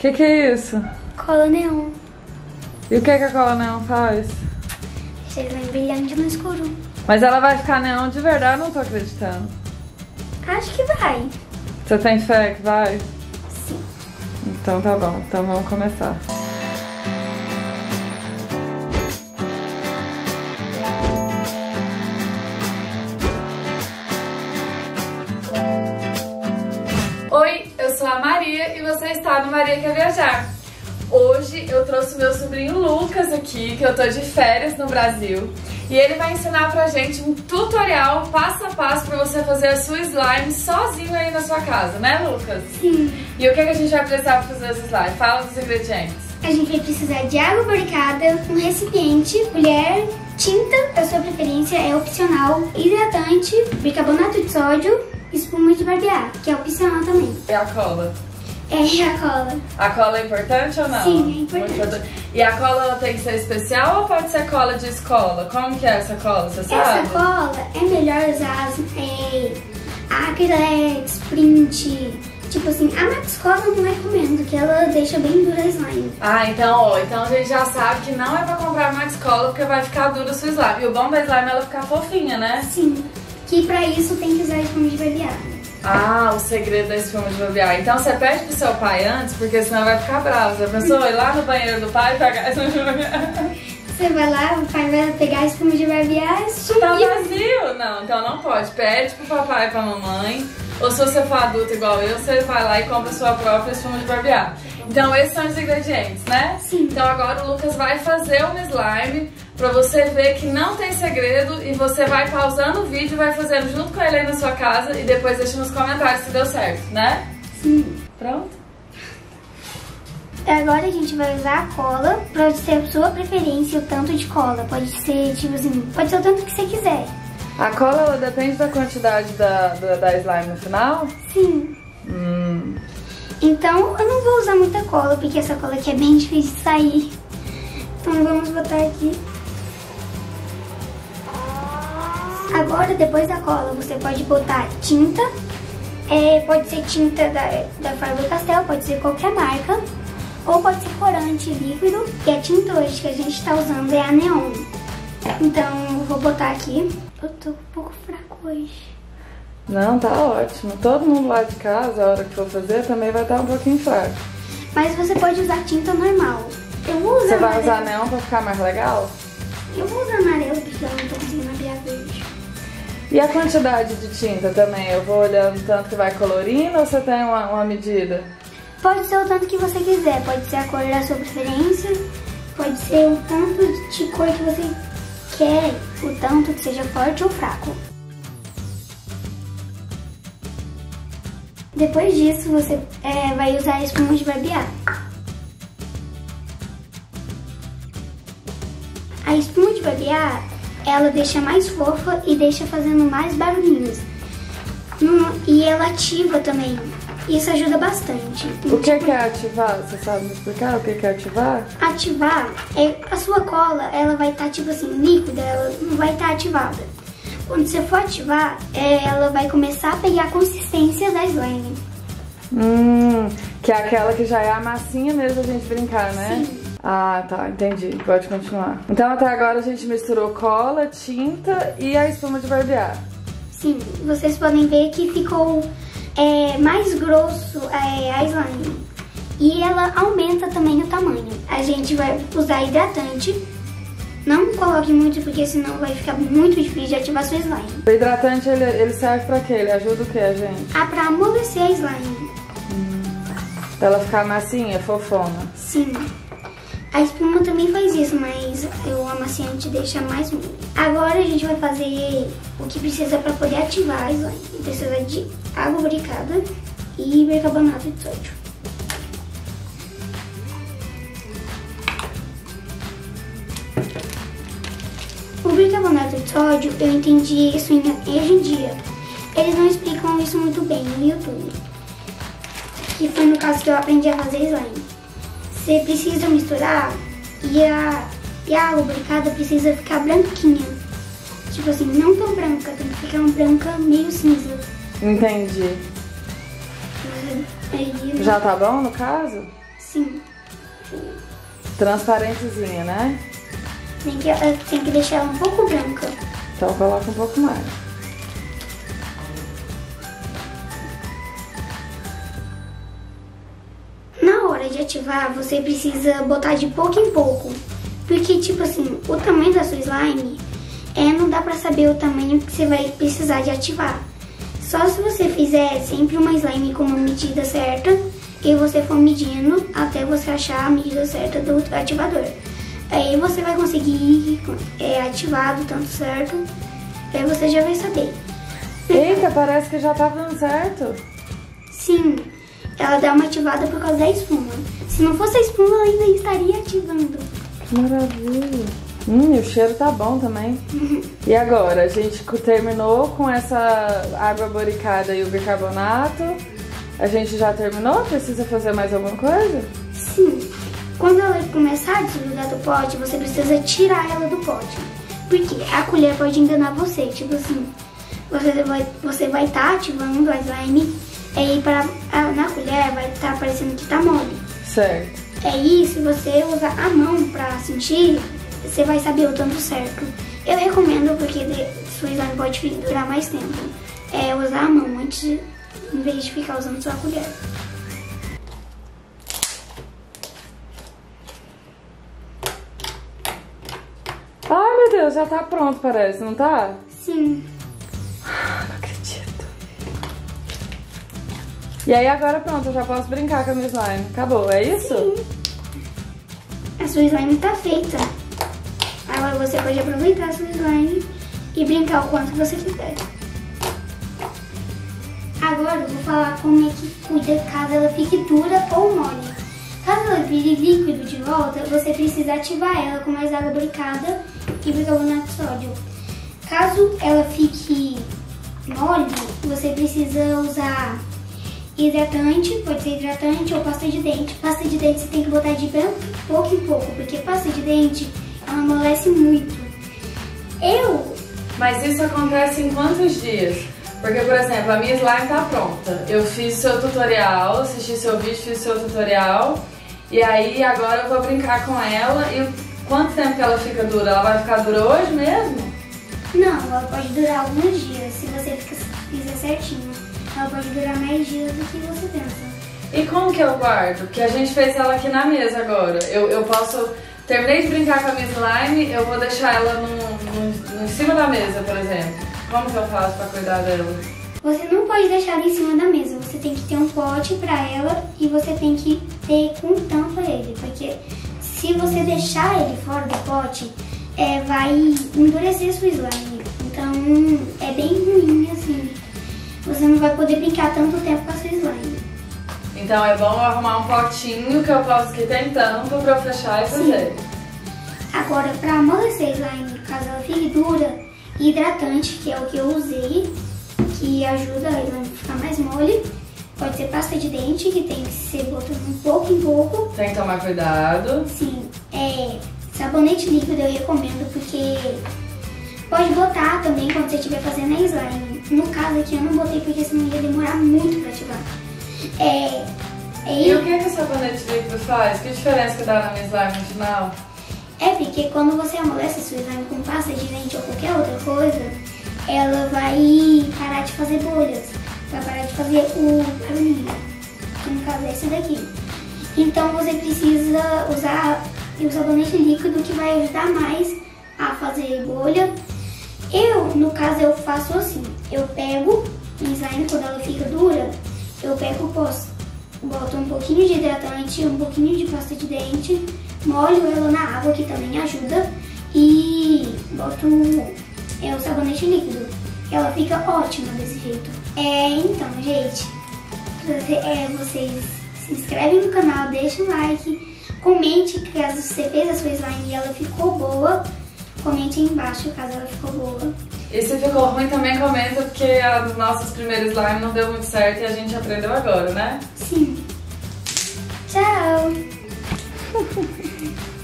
Que é isso? Cola neon. E o que a cola neon faz? Deixa ele vai brilhante no escuro. Mas ela vai ficar neon de verdade? Eu não tô acreditando. Acho que vai. Você tem fé que vai? Sim. Então tá bom, então vamos começar. Oi, eu sou a Maria e você está no Maria Quer Viajar. Hoje eu trouxe meu sobrinho Lucas aqui, que eu tô de férias no Brasil. E ele vai ensinar pra gente um tutorial passo a passo pra você fazer a sua slime sozinho aí na sua casa, né, Lucas? Sim. E o que a gente vai precisar pra fazer essa slime? Fala dos ingredientes. A gente vai precisar de água borricada, um recipiente, colher, tinta da sua preferência, é opcional, hidratante, bicarbonato de sódio, espuma de barbear, que é opcional também. E a cola? É a cola. A cola é importante ou não? Sim, é importante. Muito. E a cola ela tem que ser especial ou pode ser cola de escola? Como que é essa cola, você sabe? Essa cola é melhor usar Acrylex, Print. Tipo assim, a Max Cola eu não recomendo, que ela deixa bem dura a slime. Ah, então a gente já sabe que não é pra comprar Max Cola porque vai ficar dura a sua slime. E o bom da slime é ela ficar fofinha, né? Sim, que pra isso tem que usar espuma de barbear. Ah, o segredo da espuma de barbear. Então você pede pro seu pai antes, porque senão vai ficar bravo. Já pensou? Ir lá no banheiro do pai e pegar a espuma de barbear? Você vai lá, o pai vai pegar a espuma de barbear e sumir. Tá vazio? Não, então não pode. Pede pro papai e pra mamãe. Ou se você for adulto igual eu, você vai lá e compra a sua própria espuma de barbear. Então esses são os ingredientes, né? Sim. Então agora o Lucas vai fazer uma slime pra você ver que não tem segredo e você vai pausando o vídeo e vai fazendo junto com ele aí na sua casa e depois deixa nos comentários se deu certo, né? Sim. Pronto? Agora a gente vai usar a cola, pode ser a sua preferência, o tanto de cola. Pode ser, tipo assim, pode ser o tanto que você quiser. A cola ela depende da quantidade da slime no final? Sim. Então eu não vou usar muita cola, porque essa cola aqui é bem difícil de sair. Então vamos botar aqui. Agora, depois da cola, você pode botar tinta. Pode ser tinta da Faber-Castell, pode ser qualquer marca. Ou pode ser corante líquido. E a tinta hoje que a gente está usando é a neon. Então eu vou botar aqui. Eu tô um pouco fraco hoje. Não, tá ótimo. Todo mundo lá de casa, a hora que for fazer, também vai estar um pouquinho fraco. Mas você pode usar tinta normal. Eu vou usar Você vai amarelo. usar neon pra ficar mais legal? Eu vou usar amarelo porque eu não tô conseguindo abrir verde. E a quantidade de tinta também? Eu vou olhando tanto que vai colorindo ou você tem uma medida? Pode ser o tanto que você quiser. Pode ser a cor da sua preferência. Pode ser o tanto de cor que você quer. O tanto que seja forte ou fraco. Depois disso, você vai usar a espuma de barbear. A espuma de barbear, ela deixa mais fofa e deixa fazendo mais barulhinhos. E ela ativa também. Isso ajuda bastante. O que é ativar? Você sabe me explicar o que é ativar? Ativar a sua cola, ela vai estar tipo assim, líquida, ela não vai estar ativada. Quando você for ativar, ela vai começar a pegar a consistência da slime. Que é aquela que já é a massinha mesmo da gente brincar, né? Sim. Ah, tá, entendi. Pode continuar. Então até agora a gente misturou cola, tinta e a espuma de barbear. Sim, vocês podem ver que ficou mais grosso a slime. E ela aumenta também o tamanho. A gente vai usar hidratante. Não coloque muito, porque senão vai ficar muito difícil de ativar sua slime. O hidratante, ele serve pra quê? Ele ajuda o quê, gente? Pra amolecer a slime. Pra ela ficar massinha, fofona. Sim. A espuma também faz isso, mas o amaciante deixa mais úmido. Agora a gente vai fazer o que precisa para poder ativar a slime. Precisa de água borricada e bicarbonato de sódio. O bicarbonato de sódio, eu entendi isso hoje em dia. Eles não explicam isso muito bem no YouTube. Que foi no caso que eu aprendi a fazer slime. Você precisa misturar e a água borricada precisa ficar branquinha. Tipo assim, não tão branca, tem que ficar uma branca meio cinza. Entendi. Aí, Já tá bom no caso? sim. Sim. Transparentezinha, né? Tem que deixar ela um pouco branca. Então coloca um pouco mais. Na hora de ativar, você precisa botar de pouco em pouco. Porque, tipo assim, o tamanho da sua slime, não dá pra saber o tamanho que você vai precisar de ativar. Só se você fizer sempre uma slime com uma medida certa e você for medindo até você achar a medida certa do ativador. Aí você vai conseguir ativar do tanto certo, aí você já vai saber. Eita, parece que já tá dando certo. Sim, ela dá uma ativada por causa da espuma. Se não fosse a espuma, ela ainda estaria ativando. Que maravilha. E o cheiro tá bom também. E agora, a gente terminou com essa água boricada e o bicarbonato. A gente já terminou? Precisa fazer mais alguma coisa? Sim. Quando ela começar a desgrudar do pote, você precisa tirar ela do pote. Porque a colher pode enganar você. Tipo assim, você vai estar ativando a slime e na colher vai estar parecendo que tá mole. Certo. E se você usar a mão pra sentir, você vai saber o tanto certo. Eu recomendo, porque sua slime pode durar mais tempo, usar a mão antes, em vez de ficar usando sua colher. Ai, meu Deus, já tá pronto, parece, não tá? Sim. Não acredito. E aí agora pronto, eu já posso brincar com a minha slime. Acabou, é isso? Sim. A sua slime tá feita. Agora você pode aproveitar a sua slime e brincar o quanto você quiser. Agora eu vou falar como é que cuida caso ela fique dura ou mole. Caso ela vire líquido de volta, você precisa ativar ela com mais água boricada e bicarbonato de sódio. Caso ela fique mole, você precisa usar hidratante, pode ser hidratante ou pasta de dente. Pasta de dente você tem que botar de pouco em pouco, porque pasta de dente ela amolece muito. Mas isso acontece em quantos dias? Porque, por exemplo, a minha slime tá pronta. Eu fiz seu tutorial, assisti seu vídeo, fiz seu tutorial. E aí agora eu vou brincar com ela. E quanto tempo que ela fica dura? Ela vai ficar dura hoje mesmo? Não, ela pode durar alguns dias, se você fizer certinho. Ela pode durar mais dias do que você pensa. E como que eu guardo? Porque a gente fez ela aqui na mesa agora. Eu posso... Terminei de brincar com a minha slime, eu vou deixar ela em cima da mesa, por exemplo. Como que eu faço pra cuidar dela? Você não pode deixar ela em cima da mesa. Você tem que ter um pote pra ela e você tem que ter com tampa ele. Porque se você deixar ele fora do pote, vai endurecer sua slime. Então é bem ruim assim. Você não vai poder brincar tanto tempo com a sua slime. Então é bom eu arrumar um potinho que eu posso que tem tampa pra eu fechar e fazer. Agora, pra amolecer a slime, caso ela fique dura, hidratante, que é o que eu usei, que ajuda a slime a ficar mais mole. Pode ser pasta de dente, que tem que ser botando um pouco em pouco. Tem que tomar cuidado. Sim, sabonete líquido eu recomendo, porque pode botar também quando você estiver fazendo a slime. No caso aqui eu não botei porque senão ia demorar muito pra ativar. E o que o sabonete líquido faz? Que diferença que dá na minha slime no final? Porque quando você amolece a sua slime com pasta de dente ou qualquer outra coisa, ela vai parar de fazer bolhas, vai parar de fazer o barulhinho, que no caso é esse daqui. Então você precisa usar o sabonete líquido, que vai ajudar mais a fazer bolha. No caso, eu faço assim, eu pego a slime quando ela fica dura, eu pego, boto um pouquinho de hidratante, um pouquinho de pasta de dente, molho ela na água, que também ajuda, e boto o sabonete líquido. Ela fica ótima desse jeito. Então, gente, vocês se inscrevem no canal, deixem um like, comente caso você fez a sua slime e ela ficou boa, comente aí embaixo caso ela ficou boa. E se ficou ruim também comenta, porque as nossas primeiras slime não deu muito certo e a gente aprendeu agora, né? Sim. Tchau!